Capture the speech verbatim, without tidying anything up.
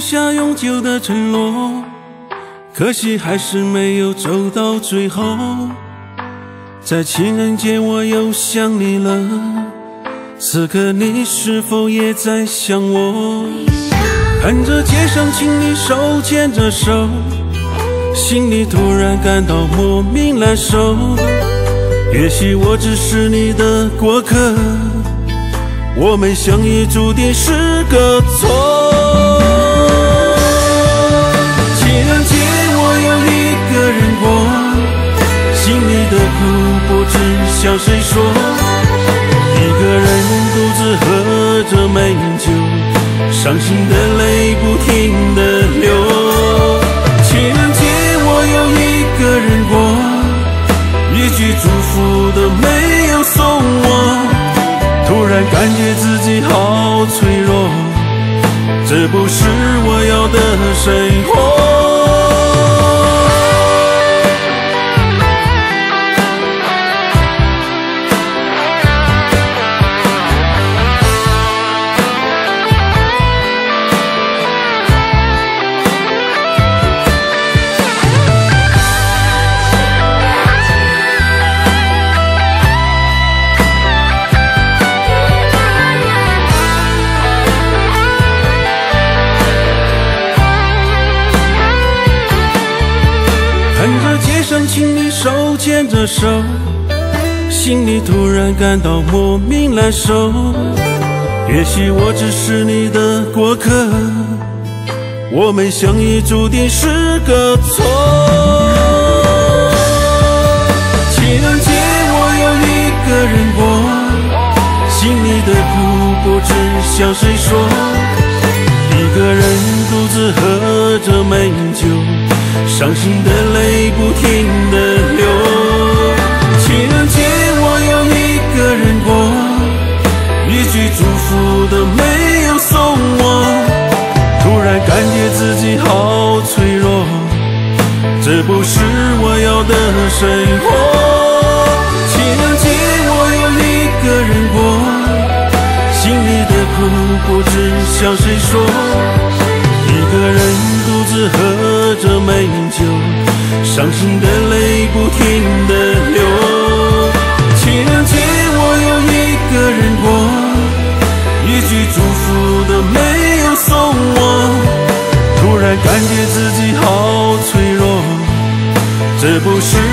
下永久的承诺，可惜还是没有走到最后。在情人节我又想你了，此刻你是否也在想我？看着街上情侣手牵着手，心里突然感到莫名难受。也许我只是你的过客，我们相遇注定是个错。情人节我又一个人过，心里的苦不知向谁说，一个人独自喝着美酒，伤心的泪不停地流。情人节我又一个人过，一句祝福都没有送我，突然感觉自己好脆弱，这不是我要的生活。看着街上情侣手牵着手，心里突然感到莫名难受。也许我只是你的过客，我们相遇注定是个错。情人节我又一个人过，心里的苦不知向谁说，一个人独自喝着美酒，伤心的泪不停地流。情人节我又一个人过，一句祝福都没有送我，突然感觉自己好脆弱，这不是我要的生活。情人节我又一个人过，心里的苦不知向谁说，一个人独自喝着美酒，伤心的泪不停地流。情人节我又一个人过，一句祝福都没有送我，突然感觉自己好脆弱，这不是